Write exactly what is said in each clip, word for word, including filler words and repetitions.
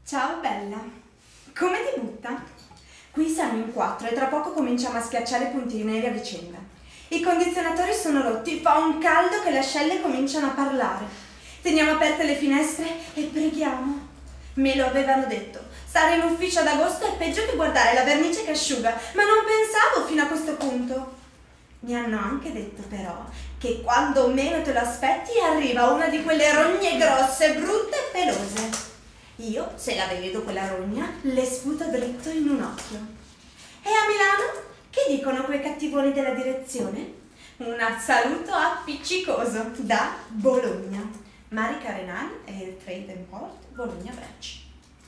Ciao bella, come ti butta? Qui siamo in quattro e tra poco cominciamo a schiacciare puntini neri a vicenda. I condizionatori sono rotti, fa un caldo che le ascelle cominciano a parlare. Teniamo aperte le finestre e preghiamo. Me lo avevano detto, stare in ufficio ad agosto è peggio che guardare la vernice che asciuga, ma non pensavo fino a questo punto. Mi hanno anche detto però che quando meno te lo aspetti arriva una di quelle rogne grosse, brutte e pelose. Io, se la vedo quella rogna, le sputo dritto in un occhio. E a Milano? Che dicono quei cattivoni della direzione? Un saluto appiccicoso da Bologna. Marica Renani e il Trade and Port Bologna Branch.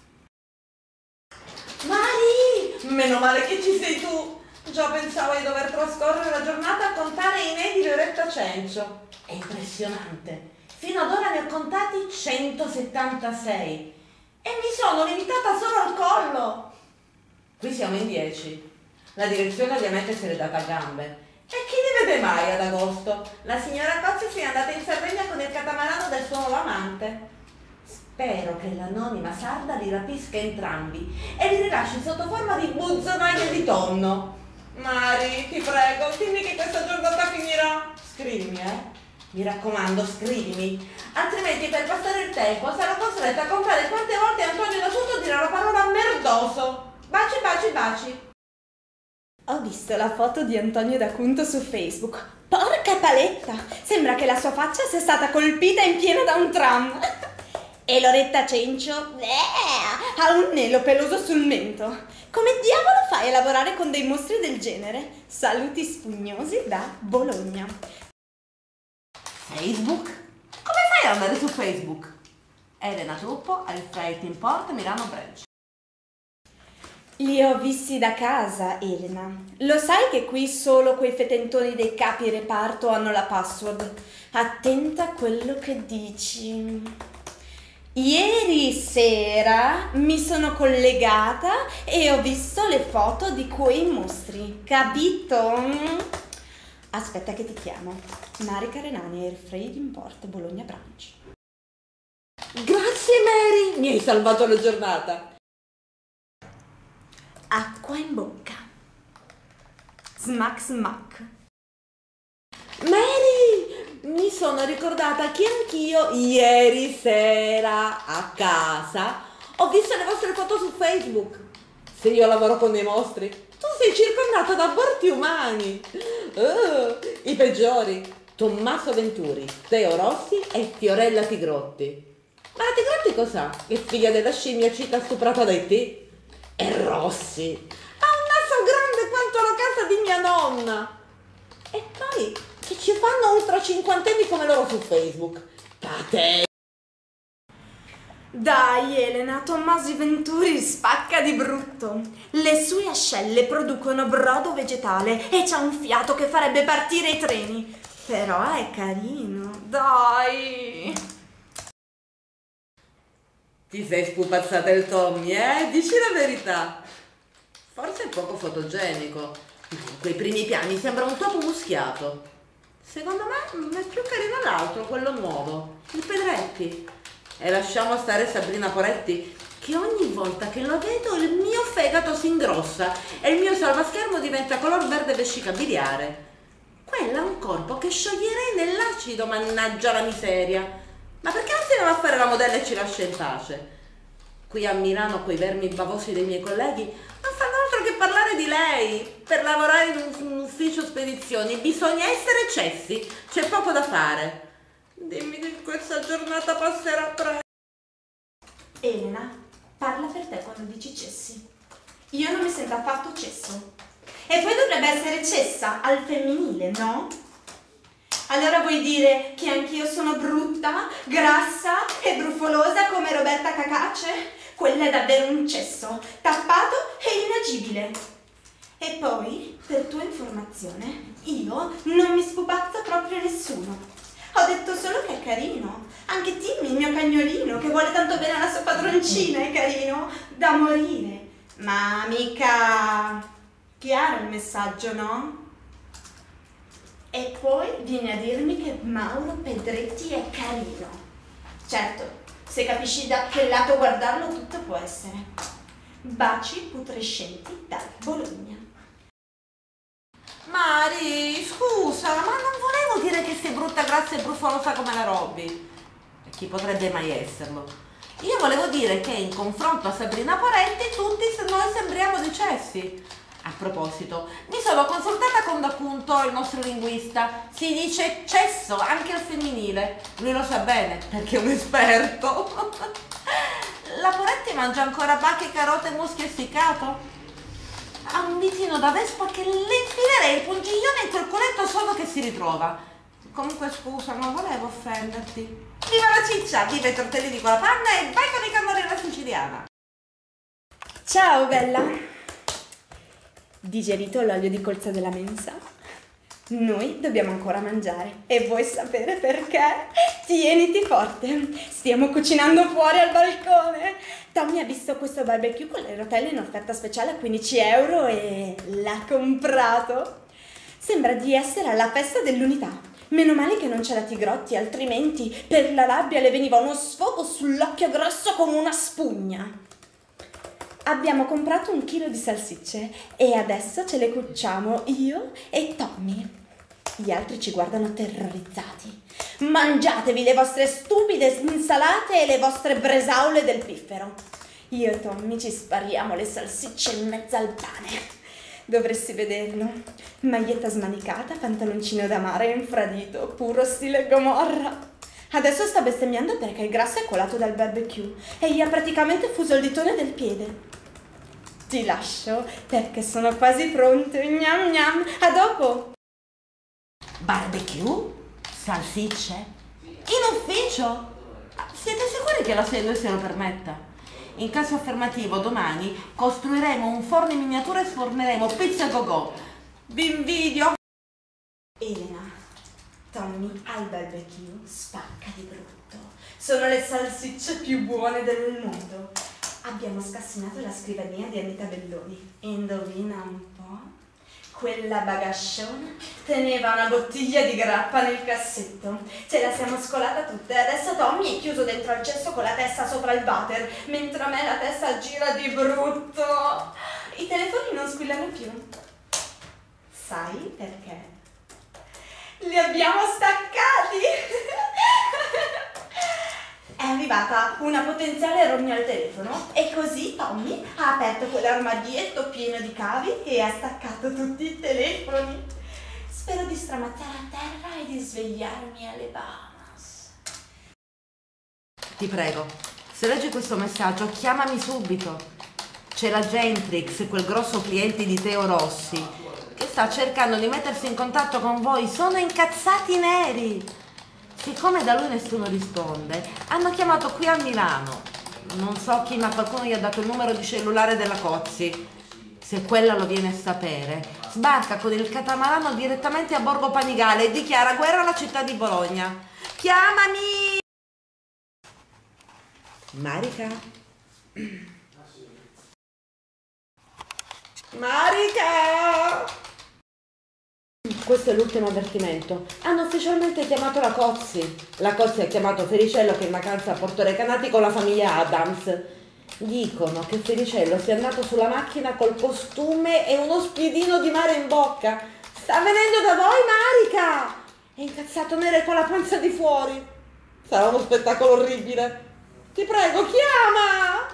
Mari! Meno male che ci sei tu! Già pensavo di dover trascorrere la giornata a contare i nei di Loretta Cencio. È impressionante! Fino ad ora ne ho contati centosettantasei e mi sono limitata solo al collo. Qui siamo in dieci. La direzione ovviamente se l'è data a gambe. E chi li vede mai ad agosto? La signora Cozzi è andata in Sardegna con il catamarano del suo nuovo amante. Spero che l'anonima sarda li rapisca entrambi e li rilasci sotto forma di buzzonaie di tonno. Mari, ti prego, dimmi che questa giornata finirà. Scrivimi, eh? Mi raccomando, scrivimi. Altrimenti per passare il tempo sarò costretta a contare quante volte Antonio D'Acuto dirà la parola merdoso. Baci, baci, baci. Ho visto la foto di Antonio D'Acunto su Facebook. Porca paletta! Sembra che la sua faccia sia stata colpita in pieno da un tram. E Loretta Cencio eh, ha un nelo peloso sul mento. Come diavolo fai a lavorare con dei mostri del genere? Saluti spugnosi da Bologna. Facebook? Come fai ad andare su Facebook? Elena Truppo al Trade and Port Milano Branch. Li ho visti da casa, Elena. Lo sai che qui solo quei fetentoni dei capi reparto hanno la password? Attenta a quello che dici. Ieri sera mi sono collegata e ho visto le foto di quei mostri, capito? Aspetta che ti chiamo. Marica Renani, Air Freight Import Bologna Branch. Grazie Mary, mi hai salvato la giornata. Acqua in bocca. Smack smack. Mary, mi sono ricordata che anch'io ieri sera a casa ho visto le vostre foto su Facebook. Se io lavoro con dei mostri, tu sei circondata da aborti umani. Uh, I peggiori. Tommaso Venturi, Teo Rossi e Fiorella Tigrotti. Ma la Tigrotti cos'ha? È figlia della scimmia cica stuprata dai te? E Rossi ha un naso grande quanto la casa di mia nonna. E poi che ci fanno ultra cinquantenni come loro su Facebook. Patetici. Dai Elena, Tommaso Venturi spacca di brutto. Le sue ascelle producono brodo vegetale e c'ha un fiato che farebbe partire i treni. Però è carino, dai. Ti sei spupazzata il Tommy, eh? Dici la verità. Forse è poco fotogenico. In quei primi piani sembra un topo muschiato. Secondo me è più carino l'altro, quello nuovo, il Pedretti. E lasciamo stare Sabrina Poretti, che ogni volta che lo vedo il mio fegato si ingrossa e il mio salvaschermo diventa color verde vescica biliare. Quella ha un corpo che scioglierei nell'acido, mannaggia la miseria. Ma perché non se ne va a fare la modella e ci lascia in pace? Qui a Milano quei vermi bavosi dei miei colleghi non fanno altro che parlare di lei. Per lavorare in un, un ufficio spedizioni bisogna essere cessi, c'è poco da fare. Dimmi che questa giornata passerà presto. Elena, parla per te quando dici cessi. Io non mi sento affatto cesso. E poi dovrebbe essere cessa al femminile, no? Allora vuoi dire che anch'io sono brutta, grassa e brufolosa come Roberta Cacace? Quella è davvero un cesso, tappato e inagibile. E poi, per tua informazione, io non mi spupazzo proprio nessuno. Ho detto solo che è carino. Anche Timmy, il mio cagnolino, che vuole tanto bene alla sua padroncina, è carino da morire. Ma mica chiaro il messaggio, no? E poi vieni a dirmi che Mauro Pedretti è carino. Certo, se capisci da che lato guardarlo tutto può essere. Baci putrescenti da Bologna. Mari, scusa, ma non volevo dire che sei brutta, grassa e brufolosa come la Robby. E chi potrebbe mai esserlo? Io volevo dire che in confronto a Sabrina Parenti tutti noi sembriamo dei cessi. A proposito, mi sono consultata con D'Appunto, il nostro linguista. Si dice cesso anche al femminile. Lui lo sa bene perché è un esperto. La Poretti mangia ancora bacche, carote, muschi essiccato? Ha un ditino da vespa che le infilerei il pungiglione in quel culetto solo che si ritrova. Comunque scusa, non volevo offenderti. Viva la ciccia, viva i tortellini con la panna e vai con i cannoli alla siciliana. Ciao bella. Digerito l'olio di colza della mensa? Noi dobbiamo ancora mangiare e vuoi sapere perché? Tieniti forte, stiamo cucinando fuori al balcone. Tommy ha visto questo barbecue con le rotelle in offerta speciale a quindici euro e l'ha comprato. Sembra di essere alla festa dell'unità. Meno male che non c'è la Tigrotti, altrimenti per la rabbia le veniva uno sfogo sull'occhio grosso come una spugna. Abbiamo comprato un chilo di salsicce e adesso ce le cuciamo io e Tommy. Gli altri ci guardano terrorizzati. Mangiatevi le vostre stupide insalate e le vostre bresaule del piffero. Io e Tommy ci spariamo le salsicce in mezzo al pane. Dovresti vederlo. Maglietta smanicata, pantaloncino da mare infradito, puro stile Gomorra. Adesso sta bestemmiando perché il grasso è colato dal barbecue e gli ha praticamente fuso il ditone del piede. Ti lascio perché sono quasi pronto. Gnam gnam. A dopo. Barbecue? Salsicce? In ufficio? Siete sicuri che la sede se lo permetta? In caso affermativo, domani costruiremo un forno in miniatura e sforneremo pizza a go-go. Vi invidio! Elena, Tommy al barbecue spacca di brutto. Sono le salsicce più buone del mondo. Abbiamo scassinato la scrivania di Anita Belloni. Indovina un po'? Quella bagasciona teneva una bottiglia di grappa nel cassetto. Ce la siamo scolata tutta e adesso Tommy è chiuso dentro al cesso con la testa sopra il water, mentre a me la testa gira di brutto. I telefoni non squillano più. Sai perché? Li abbiamo staccati! È arrivata una potenziale rogna al telefono e così Tommy ha aperto quell'armadietto pieno di cavi e ha staccato tutti i telefoni. Spero di stramazzare a terra e di svegliarmi alle Bahamas. Ti prego, se leggi questo messaggio chiamami subito. C'è la Gentrix, quel grosso cliente di Teo Rossi, che sta cercando di mettersi in contatto con voi. Sono incazzati neri. Siccome da lui nessuno risponde, hanno chiamato qui a Milano. Non so chi, ma qualcuno gli ha dato il numero di cellulare della Cozzi. Se quella lo viene a sapere, sbarca con il catamarano direttamente a Borgo Panigale e dichiara guerra alla città di Bologna. Chiamami! Marica? Marica! Questo è l'ultimo avvertimento. Hanno ufficialmente chiamato la Cozzi. La Cozzi ha chiamato Fericello che è in vacanza a Porto Recanati con la famiglia Adams. Dicono che Fericello sia andato sulla macchina col costume e uno spiedino di mare in bocca. Sta venendo da voi, Marica! È incazzato nero con la panza di fuori. Sarà uno spettacolo orribile. Ti prego, chiama!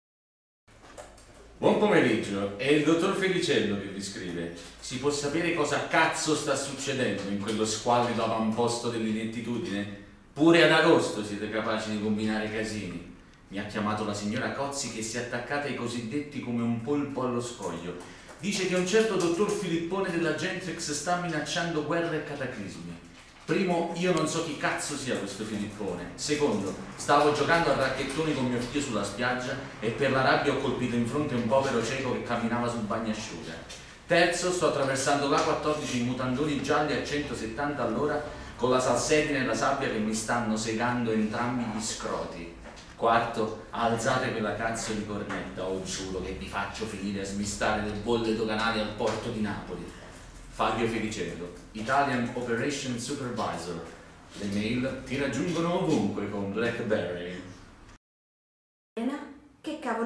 Buon pomeriggio, è il dottor Felicello che vi scrive. Si può sapere cosa cazzo sta succedendo in quello squallido avamposto dell'inettitudine? Pure ad agosto siete capaci di combinare casini. Mi ha chiamato la signora Cozzi che si è attaccata ai cosiddetti come un polpo allo scoglio. Dice che un certo dottor Filippone della Gentrix sta minacciando guerre e cataclismi. Primo, io non so chi cazzo sia questo Filippone. Secondo, stavo giocando a racchettoni con mio figlio sulla spiaggia e per la rabbia ho colpito in fronte un povero cieco che camminava sul bagnasciuga. Terzo, sto attraversando l'A quattordici in mutandoni gialli a centosettanta all'ora con la salsedine e la sabbia che mi stanno segando entrambi gli scroti. Quarto, alzate quella cazzo di cornetta o giuro che vi faccio finire a smistare le bolle doganali al porto di Napoli. Fabio Felicello, Italian Operation Supervisor. Le mail ti raggiungono ovunque con BlackBerry.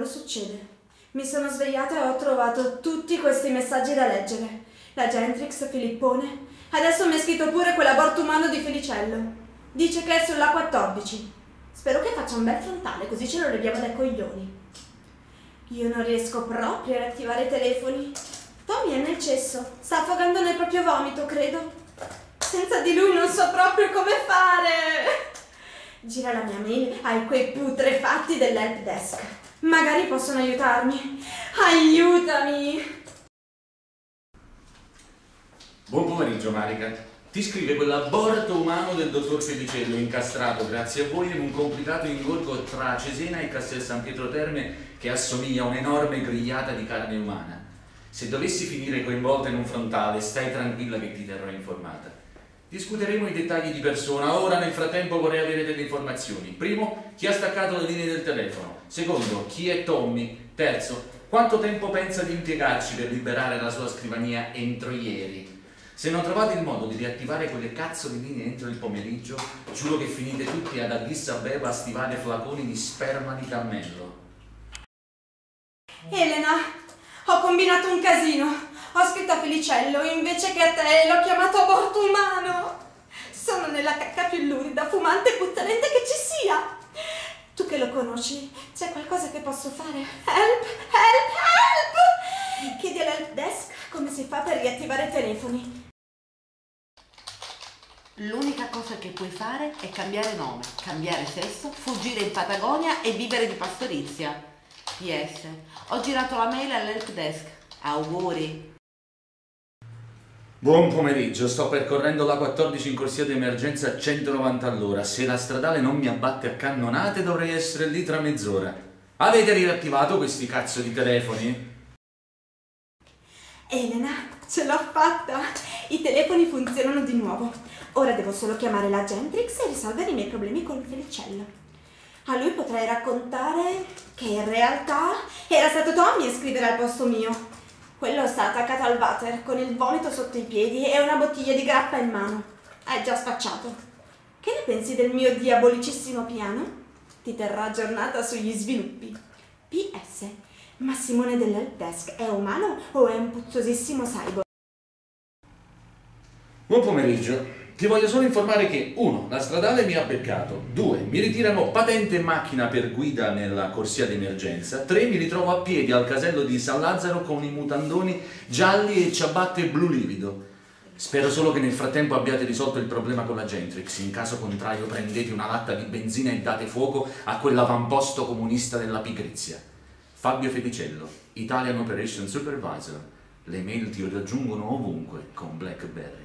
succede. Mi sono svegliata e ho trovato tutti questi messaggi da leggere. La Gentrix, Filippone. Adesso mi ha scritto pure quell'aborto umano di Felicello. Dice che è sulla quattordici. Spero che faccia un bel frontale, così ce lo leviamo dai coglioni. Io non riesco proprio a attivare i telefoni. Tommy è nel cesso, sta affogando nel proprio vomito, credo. Senza di lui non so proprio come fare. Gira la mia mail ai quei putrefatti dell'help desk. Magari possono aiutarmi. Aiutami! Buon pomeriggio, Marica. Ti scrive quell'aborto umano del dottor Felicello, incastrato, grazie a voi, in un complicato ingorgo tra Cesena e Castel San Pietro Terme che assomiglia a un'enorme grigliata di carne umana. Se dovessi finire coinvolta in un frontale, stai tranquilla che ti terrò informata. Discuteremo i dettagli di persona. Ora, nel frattempo, vorrei avere delle informazioni. Primo, chi ha staccato le linee del telefono. Secondo, chi è Tommy. Terzo, quanto tempo pensa di impiegarci per liberare la sua scrivania entro ieri. Se non trovate il modo di riattivare quelle cazzo di linee entro il pomeriggio, giuro che finite tutti ad Addis Abeba a stivare flaconi di sperma di cammello. Elena, ho combinato un casino. Ho scritto a Felicello invece che a te e l'ho chiamato aborto umano. Sono nella cacca più lurida, fumante e puttanente che ci sia. Tu che lo conosci, c'è qualcosa che posso fare? Help, help, help! Chiedi all'help desk come si fa per riattivare i telefoni. L'unica cosa che puoi fare è cambiare nome, cambiare sesso, fuggire in Patagonia e vivere di pastorizia. P S. Ho girato la mail all'help desk. Auguri. Buon pomeriggio, sto percorrendo la quattordici in corsia di emergenza a centonovanta all'ora. Se la stradale non mi abbatte a cannonate dovrei essere lì tra mezz'ora. Avete riattivato questi cazzo di telefoni? Elena, ce l'ho fatta! I telefoni funzionano di nuovo. Ora devo solo chiamare la Gentrix e risolvere i miei problemi con Felicello. A lui potrei raccontare che in realtà era stato Tommy a scrivere al posto mio. Quello sta attaccato al water con il vomito sotto i piedi e una bottiglia di grappa in mano. È già spacciato. Che ne pensi del mio diabolicissimo piano? Ti terrò aggiornata sugli sviluppi. P S. Ma Simone dell'help desk è umano o è un puzzosissimo cyborg? Buon pomeriggio. Ti voglio solo informare che uno. La stradale mi ha beccato. due. Mi ritirano patente e macchina per guida nella corsia d'emergenza. tre. Mi ritrovo a piedi al casello di San Lazzaro con i mutandoni gialli e ciabatte blu livido. Spero solo che nel frattempo abbiate risolto il problema con la Gentrix. In caso contrario prendete una latta di benzina e date fuoco a quell'avamposto comunista della pigrizia. Fabio Felicello, Italian Operation Supervisor. Le mail ti raggiungono ovunque con BlackBerry.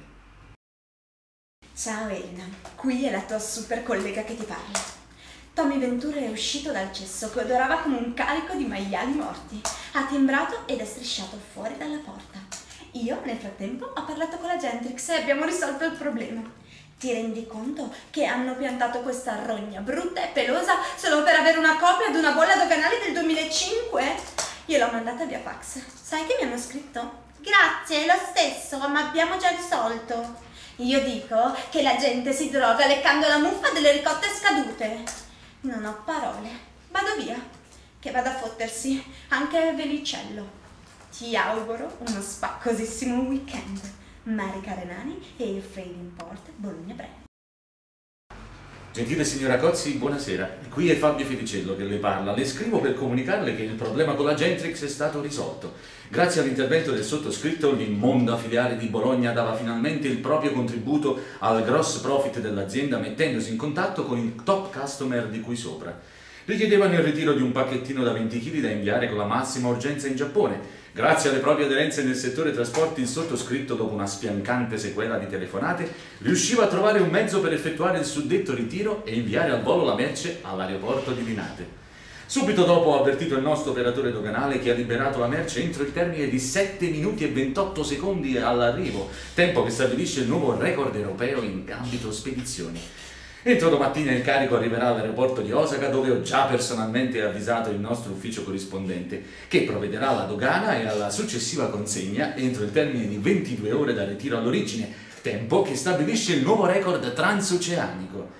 Ciao Elena, qui è la tua super collega che ti parla. Tommy Ventura è uscito dal cesso che odorava come un carico di maiali morti. Ha timbrato ed è strisciato fuori dalla porta. Io, nel frattempo, ho parlato con la Gentrix e abbiamo risolto il problema. Ti rendi conto che hanno piantato questa rogna brutta e pelosa solo per avere una copia di una bolla doganale del duemilacinque? Io l'ho mandata via fax. Sai che mi hanno scritto? Grazie, lo stesso, ma abbiamo già risolto. Io dico che la gente si droga leccando la muffa delle ricotte scadute. Non ho parole. Vado via. Che vada a fottersi anche Felicello. Ti auguro uno spaccosissimo weekend. Marica Renani e il Trading Port Bologna-Brera. Gentile signora Cozzi, buonasera. Qui è Fabio Felicello che le parla. Le scrivo per comunicarle che il problema con la Gentrix è stato risolto. Grazie all'intervento del sottoscritto, l'immonda filiale di Bologna dava finalmente il proprio contributo al gross profit dell'azienda mettendosi in contatto con il top customer di cui sopra. Richiedevano il ritiro di un pacchettino da venti chili da inviare con la massima urgenza in Giappone. Grazie alle proprie aderenze nel settore trasporti, il sottoscritto, dopo una spiancante sequela di telefonate, riusciva a trovare un mezzo per effettuare il suddetto ritiro e inviare al volo la merce all'aeroporto di Linate. Subito dopo ho avvertito il nostro operatore doganale che ha liberato la merce entro il termine di sette minuti e ventotto secondi all'arrivo, tempo che stabilisce il nuovo record europeo in ambito spedizioni. Entro domattina il carico arriverà all'aeroporto di Osaka, dove ho già personalmente avvisato il nostro ufficio corrispondente, che provvederà alla dogana e alla successiva consegna entro il termine di ventidue ore dal ritiro all'origine, tempo che stabilisce il nuovo record transoceanico.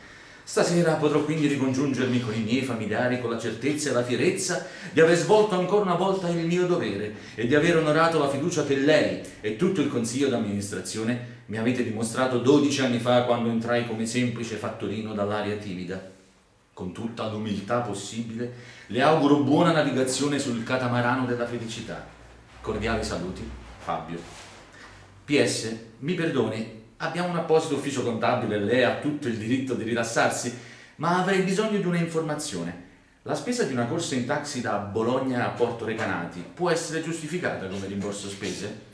Stasera potrò quindi ricongiungermi con i miei familiari con la certezza e la fierezza di aver svolto ancora una volta il mio dovere e di aver onorato la fiducia che lei e tutto il consiglio d'amministrazione mi avete dimostrato dodici anni fa quando entrai come semplice fattorino dall'aria timida. Con tutta l'umiltà possibile le auguro buona navigazione sul catamarano della felicità. Cordiali saluti, Fabio. P S. Mi perdoni, abbiamo un apposito ufficio contabile e lei ha tutto il diritto di rilassarsi, ma avrei bisogno di una informazione. La spesa di una corsa in taxi da Bologna a Porto Recanati può essere giustificata come rimborso spese?